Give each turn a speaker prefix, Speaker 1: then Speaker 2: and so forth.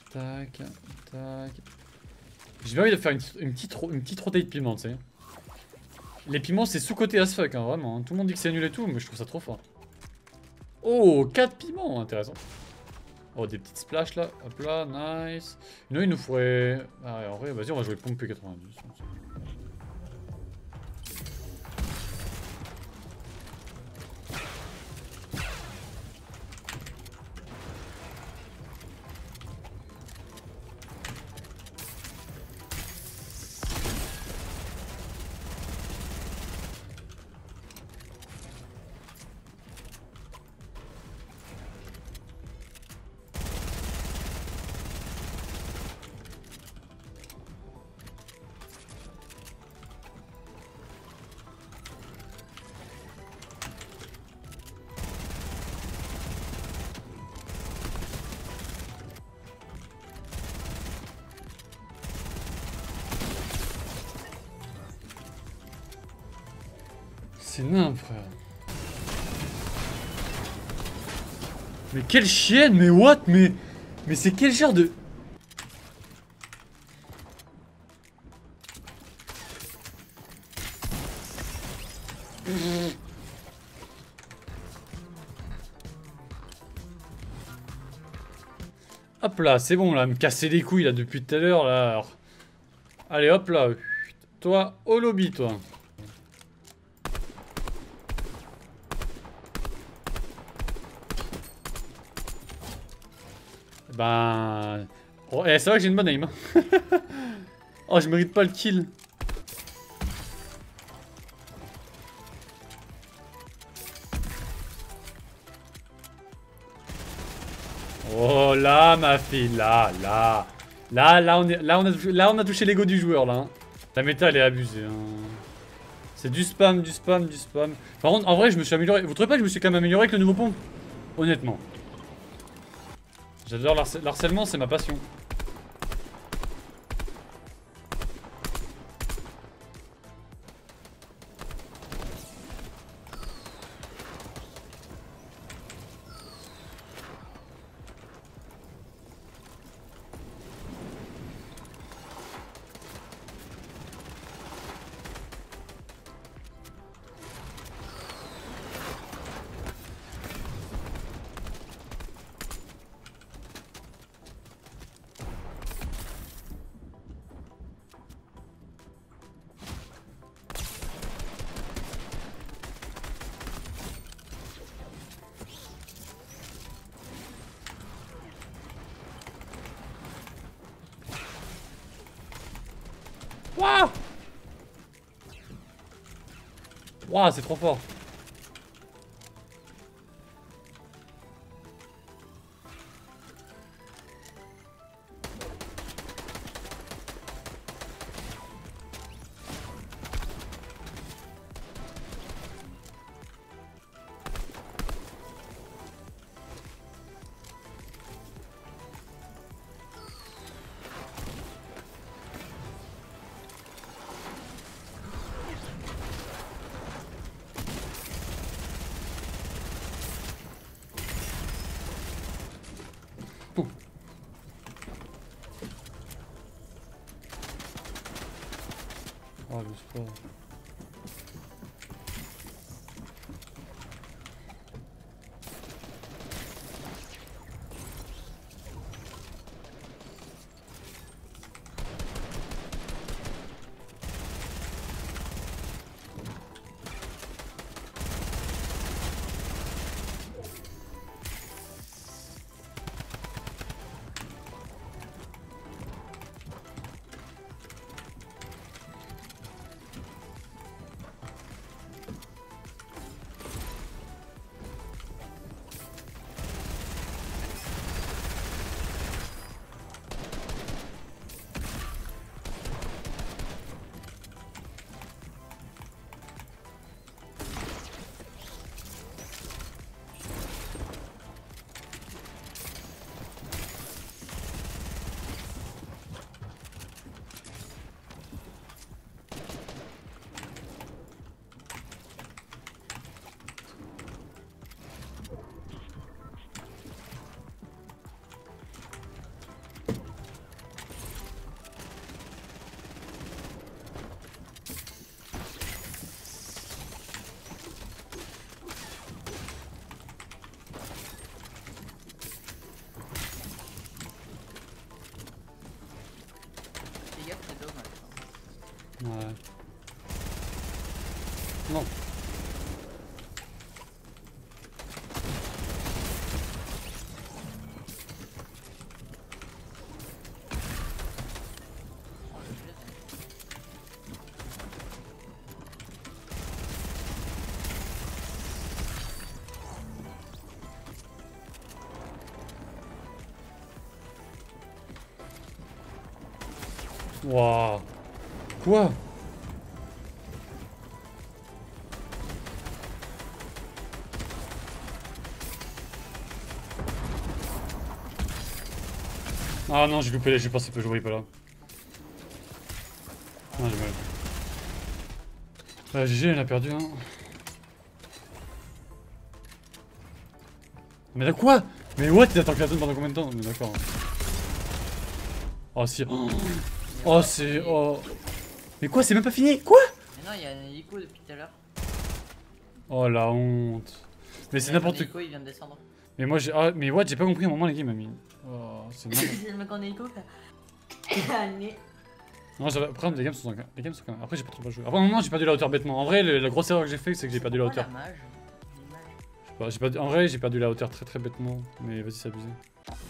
Speaker 1: Tac, tac. J'ai pas envie de faire une petite rotate de piment, tu sais. Les piments, c'est sous-côté as fuck, hein, vraiment. Tout le monde dit que c'est nul et tout, mais je trouve ça trop fort. Oh, 4 piments, intéressant. Oh, des petites splashes là. Hop là, nice. Nous, il nous faudrait. Ah, ouais, en vrai, vas-y, on va jouer pompe P90. C'est nimp, frère. Mais quelle chienne, mais what, mais c'est quel genre de... Hop là, c'est bon là, me casser les couilles là depuis tout à l'heure là. Alors. Allez hop là. Toi, au lobby toi. Ben... Oh, c'est vrai que j'ai une bonne aim. Oh, je mérite pas le kill. Oh là, ma fille, là, on a touché l'ego du joueur là. Hein. La méta elle est abusée. Hein. C'est du spam, du spam, du spam. Par contre, en vrai, je me suis amélioré. Vous trouvez pas que je me suis quand même amélioré avec le nouveau pompe? Honnêtement. J'adore l'harcèlement, c'est ma passion. Wouah! Wouah, c'est trop fort. Oh, le sport. Ouais. Non. Waouh. Quoi? Ah non, j'ai loupé, j'ai pensé que je voyais pas là. Ah, j'ai mal. Bah, GG, elle a perdu, hein. Mais là quoi? Mais what? Il attend que la zone pendant combien de temps? Mais d'accord. Oh si. Oh c'est. Oh. Mais quoi? C'est même pas fini? Quoi?
Speaker 2: Mais non, il y a un hélico depuis tout à l'heure.
Speaker 1: Oh la honte. Mais c'est n'importe quoi.
Speaker 2: Il vient de descendre.
Speaker 1: Mais moi j'ai. Ah, mais what? J'ai pas compris à un moment les games m'a mis. Oh, c'est n'importe.
Speaker 2: C'est le mec en hélico qui a amené.
Speaker 1: Non, après les games sont quand même. Après j'ai pas trop joué. Après à un moment j'ai perdu la hauteur bêtement. En vrai, la grosse erreur que j'ai fait c'est que j'ai perdu la hauteur.
Speaker 2: La mage.
Speaker 1: En vrai, j'ai perdu la hauteur très bêtement. Mais vas-y, c'est abusé.